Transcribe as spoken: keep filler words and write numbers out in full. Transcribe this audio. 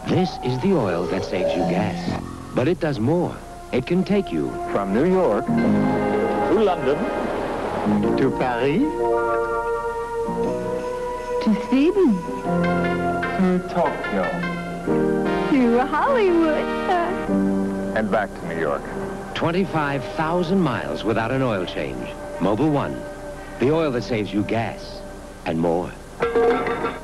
This is the oil that saves you gas. But it does more. It can take you from New York to London to Paris to Sweden to Tokyo to Hollywood and back to New York. twenty-five thousand miles without an oil change. Mobil One, the oil that saves you gas and more.